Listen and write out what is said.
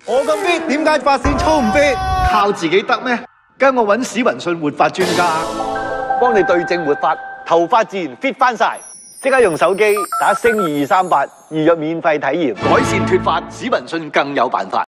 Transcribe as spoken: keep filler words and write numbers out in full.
我咁 fit，點解髮線粗唔 fit？ 靠自己得咩？跟我揾史雲信活髮專家， 幫你對症活髮，頭髮自然 fit 翻晒。即刻用手機打星二二三八預約免費體驗， 改善脫髮，史雲信更有辦法。